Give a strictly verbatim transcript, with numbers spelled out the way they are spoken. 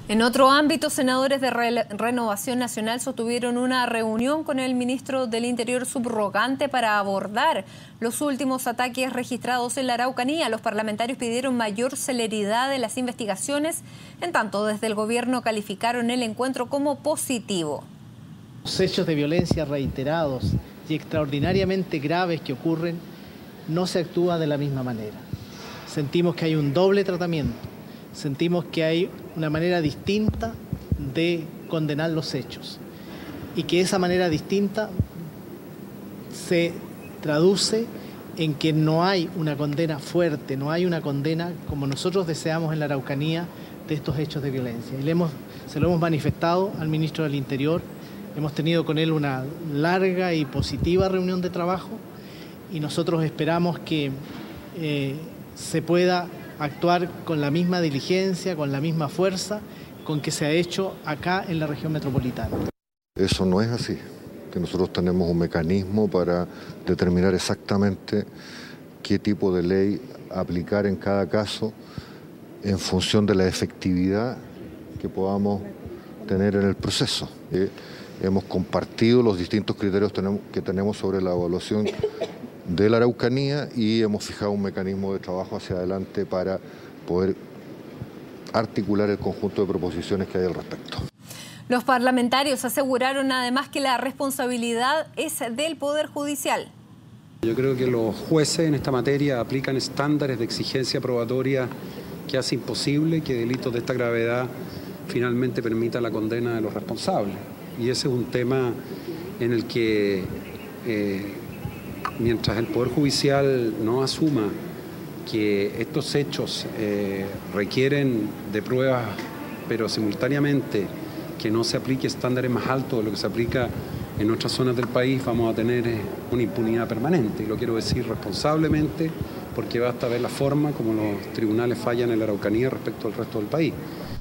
En otro ámbito, senadores de Re- Renovación Nacional sostuvieron una reunión con el ministro del Interior subrogante para abordar los últimos ataques registrados en la Araucanía. Los parlamentarios pidieron mayor celeridad en las investigaciones, en tanto desde el gobierno calificaron el encuentro como positivo. Los hechos de violencia reiterados y extraordinariamente graves que ocurren, no se actúa de la misma manera. Sentimos que hay un doble tratamiento. Sentimos que hay una manera distinta de condenar los hechos y que esa manera distinta se traduce en que no hay una condena fuerte, no hay una condena como nosotros deseamos en la Araucanía de estos hechos de violencia. Y le hemos, se lo hemos manifestado al ministro del Interior, hemos tenido con él una larga y positiva reunión de trabajo y nosotros esperamos que eh, se pueda actuar con la misma diligencia, con la misma fuerza con que se ha hecho acá en la región metropolitana. Eso no es así, que nosotros tenemos un mecanismo para determinar exactamente qué tipo de ley aplicar en cada caso en función de la efectividad que podamos tener en el proceso. Eh, hemos compartido los distintos criterios que tenemos sobre la evaluación de la Araucanía y hemos fijado un mecanismo de trabajo hacia adelante para poder articular el conjunto de proposiciones que hay al respecto. Los parlamentarios aseguraron además que la responsabilidad es del Poder Judicial. Yo creo que los jueces en esta materia aplican estándares de exigencia probatoria que hace imposible que delitos de esta gravedad finalmente permitan la condena de los responsables. Y ese es un tema en el que eh, mientras el Poder Judicial no asuma que estos hechos eh, requieren de pruebas, pero simultáneamente que no se aplique estándares más altos de lo que se aplica en otras zonas del país, vamos a tener eh, una impunidad permanente. Y lo quiero decir responsablemente, porque basta ver la forma como los tribunales fallan en la Araucanía respecto al resto del país.